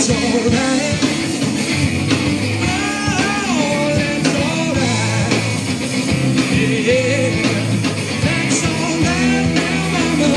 that's alright. Oh, that's alright. Yeah, that's alright now, mama.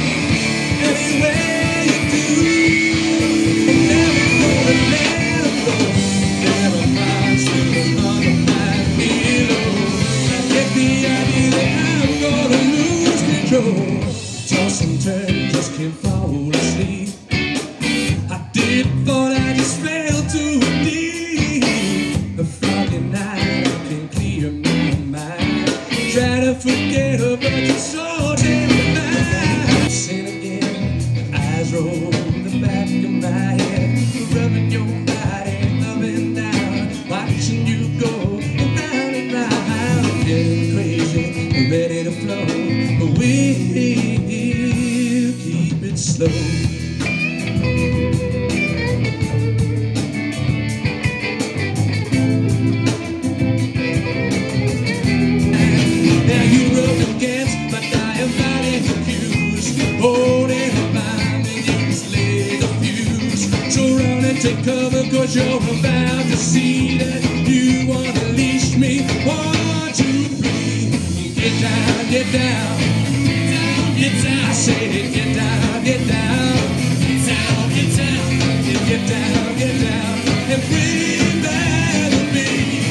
Anyway you do, never gonna let her go. Never mind, still another night below. I get the idea that I'm gonna lose control. Toss and turn, just can't fall asleep. I did, but I just failed to believe. The Friday night, I can clear my mind. Try to forget her, but you're so damn fine. Sin again, my eyes roll the back of my head, rubbing your body up and down, watching you go round and round, getting crazy, ready to flow, but we'll keep it slow. Now you rub against my dying body accused, holding her mind and you just lay the fuse. So run and take cover, cause you're about to see that you wanna leash me. 1, 2, 3, get down, get down, get down. I said get down, get down, get down, get down, get down, get down, and breathe back with me.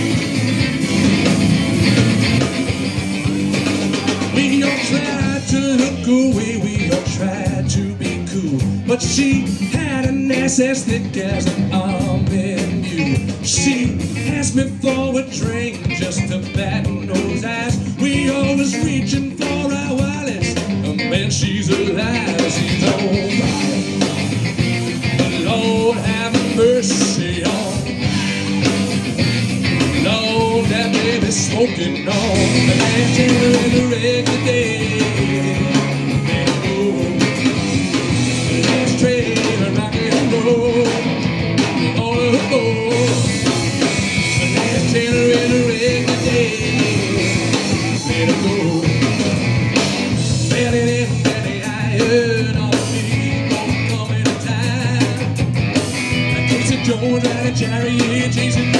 We all tried to look away, we all tried to be cool, but she had an ass as thick as an almond mule. She asked me for a drink just to batten those eyes. We always reaching for our wallets, and man, she's alive, she's alright. But Lord have mercy on, Lord, that baby's smoking on the last in the regular day. Let's trade rock and roll. Oh, let's trade in the regular day. Let her go. Belly, belly, I heard all the people coming to time. Casey Jones and Jerry chasing